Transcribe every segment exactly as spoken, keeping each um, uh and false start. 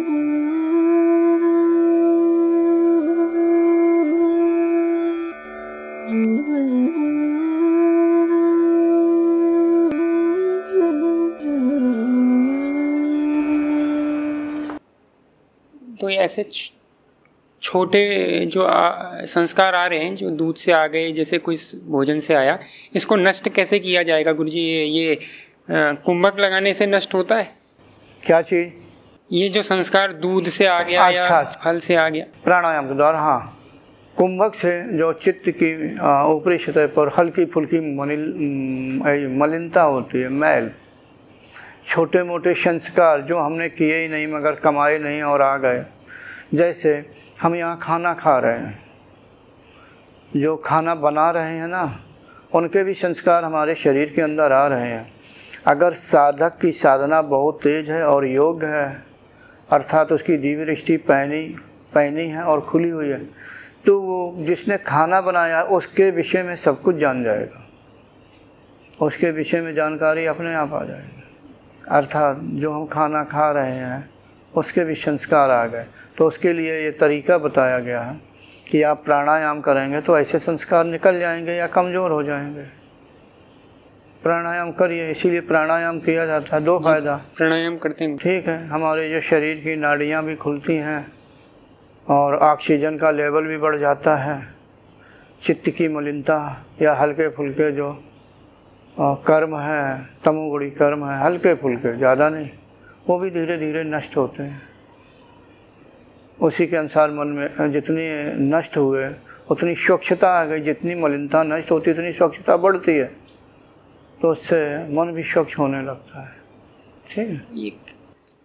तो ये ऐसे छोटे जो आ, संस्कार आ रहे हैं जो दूध से आ गए, जैसे कोई भोजन से आया, इसको नष्ट कैसे किया जाएगा गुरुजी? ये ये आ, कुंभक लगाने से नष्ट होता है? क्या चीज? ये जो संस्कार दूध से आ गया अच्छा, या फल से आ गया? प्राणायाम के द्वारा। हाँ, कुंभक से जो चित्त की ऊपरी सतह पर हल्की फुल्की मलिनता होती है, मैल, छोटे मोटे संस्कार जो हमने किए ही नहीं मगर कमाए नहीं और आ गए। जैसे हम यहाँ खाना खा रहे हैं, जो खाना बना रहे हैं ना, उनके भी संस्कार हमारे शरीर के अंदर आ रहे हैं। अगर साधक की साधना बहुत तेज है और योग्य है, अर्थात उसकी दिव्य दृष्टि पैनी पैनी है और खुली हुई है, तो वो जिसने खाना बनाया उसके विषय में सब कुछ जान जाएगा, उसके विषय में जानकारी अपने आप आ जाएगी। अर्थात जो हम खाना खा रहे हैं उसके भी संस्कार आ गए। तो उसके लिए ये तरीका बताया गया है कि आप प्राणायाम करेंगे तो ऐसे संस्कार निकल जाएंगे या कमज़ोर हो जाएंगे। प्राणायाम करिए, इसीलिए प्राणायाम किया जाता है। दो फायदा प्राणायाम करते हैं, ठीक है, हमारे जो शरीर की नाड़ियाँ भी खुलती हैं और ऑक्सीजन का लेवल भी बढ़ जाता है। चित्त की मलिनता या हल्के फुल्के जो कर्म है, तमोगुणी कर्म है, हल्के फुल्के, ज़्यादा नहीं, वो भी धीरे धीरे नष्ट होते हैं। उसी के अनुसार मन में जितनी नष्ट हुए उतनी स्वच्छता आ गई, जितनी मलिनता नष्ट होती उतनी स्वच्छता बढ़ती है, तो उससे मन भी स्वच्छ होने लगता है। ठीक है। एक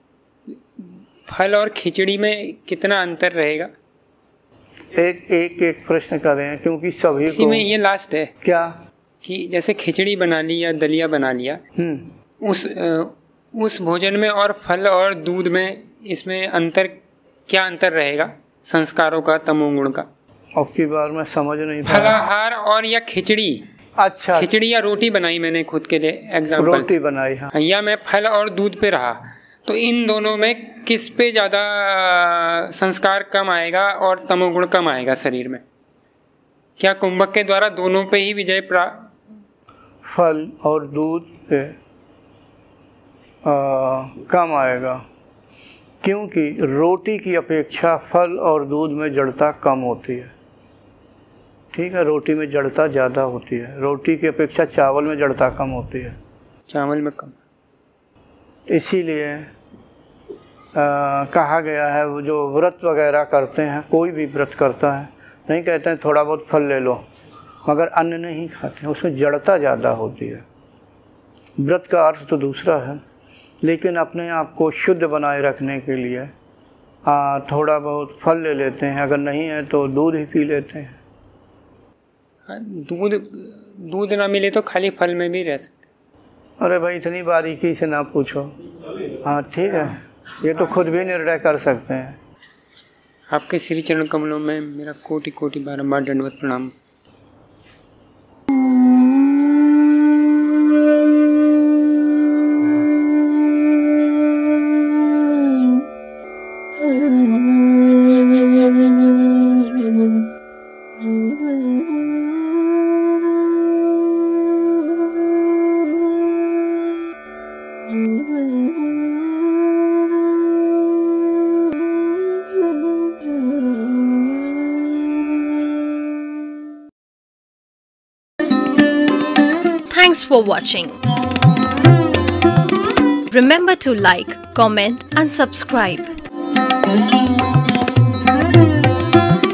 फल और खिचड़ी में कितना अंतर रहेगा? एक एक एक प्रश्न कर रहे हैं क्योंकि सभी इसी को में ये लास्ट है क्या कि जैसे खिचड़ी बना ली या दलिया बना लिया, उस उस भोजन में और फल और दूध में, इसमें अंतर क्या अंतर रहेगा संस्कारों का, तमोगुण का? अब की बार मैं समझ नहीं पाया। फलाहार और या खिचड़ी? अच्छा, खिचड़ी या रोटी बनाई मैंने खुद के लिए एग्जाम्पल, रोटी बनाई। हाँ, या मैं फल और दूध पे रहा, तो इन दोनों में किस पे ज़्यादा संस्कार कम आएगा और तमोगुण कम आएगा शरीर में? क्या कुंभक के द्वारा दोनों पे ही विजय प्रा फल और दूध पे आ, कम आएगा, क्योंकि रोटी की अपेक्षा फल और दूध में जड़ता कम होती है। ठीक है, रोटी में जड़ता ज़्यादा होती है, रोटी की अपेक्षा चावल में जड़ता कम होती है। चावल में कम, इसीलिए कहा गया है, वो जो व्रत वगैरह करते हैं, कोई भी व्रत करता है, नहीं कहते हैं थोड़ा बहुत फल ले लो, मगर अन्न नहीं खाते हैं, उसमें जड़ता ज़्यादा होती है। व्रत का अर्थ तो दूसरा है, लेकिन अपने आप को शुद्ध बनाए रखने के लिए आ, थोड़ा बहुत फल ले लेते हैं, अगर नहीं है तो दूध ही पी लेते हैं। दूध दूध ना मिले तो खाली फल में भी रह सकते। अरे भाई, इतनी बारीकी से ना पूछो। हाँ ठीक है, ये तो खुद भी निर्णय कर सकते हैं। आपके श्री चरण कमलों में मेरा कोटि कोटि बारंबार दंडवत प्रणाम। Thanks for watching. Remember to like, comment and subscribe.